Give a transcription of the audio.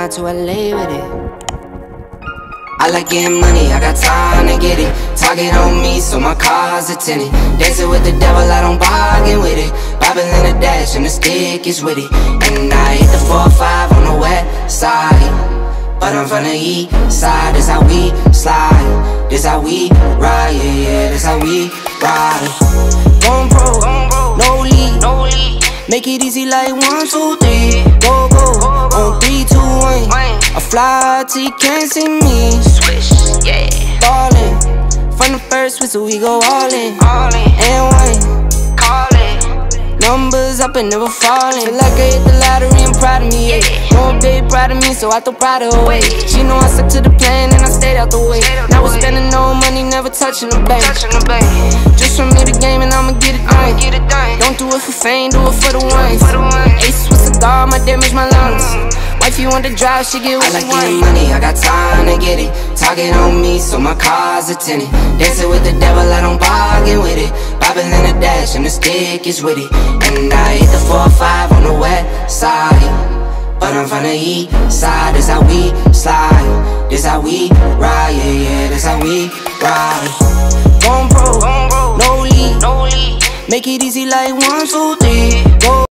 out to LA with it. I like getting money, I got time to get it. Target on me, so my car's a tinted. Dancing with the devil, I don't bargain with it. Bobbing in the dash and the stick is with it. And I hit the 4-5 on the west side, but I'm from the east side. This how we slide, this how we ride, yeah, yeah, this how we ride. Going pro, no lead, make it easy like 1, 2, 3. Go, go, on 3, 2, 1. I fly till you can't see me. Swish, yeah. Ballin', from the first whistle we go all in. And one, Call it. numbers up and never falling. Feel like I hit the lottery, I'm proud of me, yeah. Know a babe proud of me, so I throw pride away. She know I stuck to the plan and I stayed out the way. Now we're spending no money, never touching the bank. Just from me the game and I'ma get it done. Don't do it for fame, do it for the ones. Ace with cigar, my damage my lungs. Wife, you want to drive, she get what she want. I like getting money, I got time to get it. Target on me, so my car's a tinted. Dancing with the devil, I don't bargain with it. Bobbing in the dash and the stick is with it. And I hit the 4-5 on the west side, but I'm from the east side. This how we slide, this how we ride, yeah, yeah, this how we ride. Going pro, no lead, make it easy like 1, 2, 3. Go